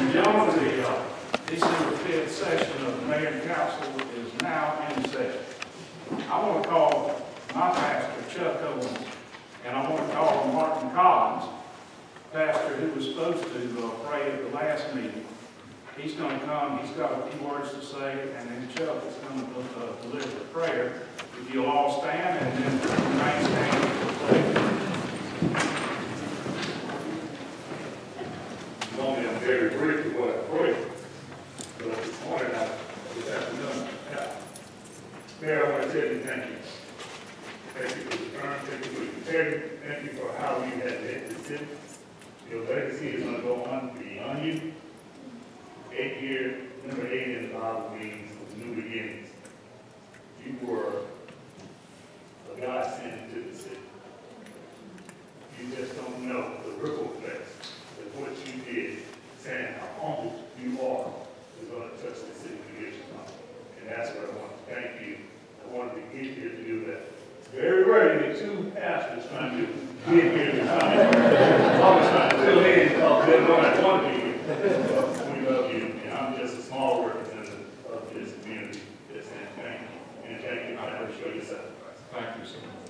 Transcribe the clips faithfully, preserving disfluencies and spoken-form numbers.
Gentlemen, the uh, December fifth session of the Mayor and Council is now in session. I want to call my pastor, Chuck Owens, and I want to call Martin Collins, pastor who was supposed to uh, pray at the last meeting. He's going to come, he's got a few words to say, and then Chuck is going to uh, deliver the prayer. If you'll all stand and then remain standing for the prayer. Normally I'm very brief with what I pray, but this morning, I, this afternoon, yeah. Mayor, I want to tell you thank you. Thank you for the term, thank you for the integrity, thank you for how you have led the city. Your legacy is going to go on beyond you. Eight years, number eight in the Bible means new beginnings. You were a godsend to the city. You just don't know the ripple effects that what you did, saying how humble you are, is going to touch the city creation. And that's what I want to thank you. I wanted to get here to do that. It's very rare to get two pastors trying to get here to time. Always trying to fill in because they don't have one to be here. We love you, and I'm just a small representative of this community. Just saying thank you. And thank you for your sacrifice. Thank you so much.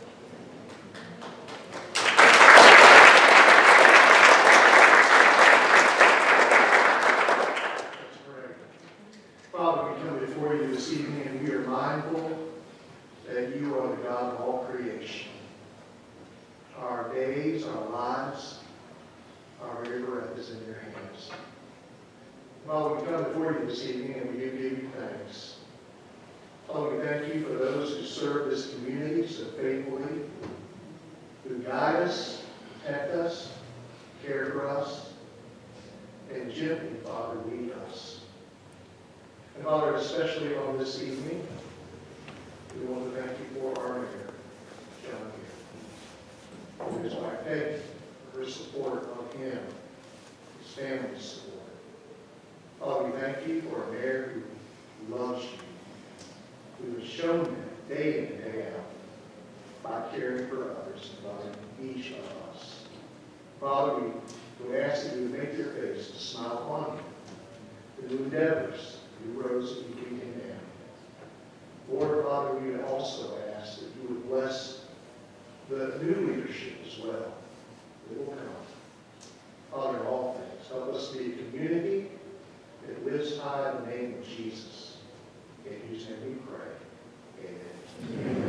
Father, we come before you this evening and we are mindful that you are the God of all creation. Our days, our lives, our very breath is in your hands. Father, we come before you this evening and we do give you thanks. Father, we thank you for those who serve this community so faithfully, who guide us, protect us, care for us, and gently, Father, lead us. And Father, especially on this evening, we want to thank you for our mayor, John Gill. It is my faith for her support of him, his family's support. Father, we thank you for a mayor who loves you, who has shown that day in and day out by caring for others and loving each of us. Father, we would ask that you would make your face to smile upon you, the new endeavors, new roads that you can condemn. Lord, Father, we would also ask that you would bless the new leadership as well that will come. Father, in all things, help us be a community that lives high in the name of Jesus, in whose name we pray. Amen. Amen.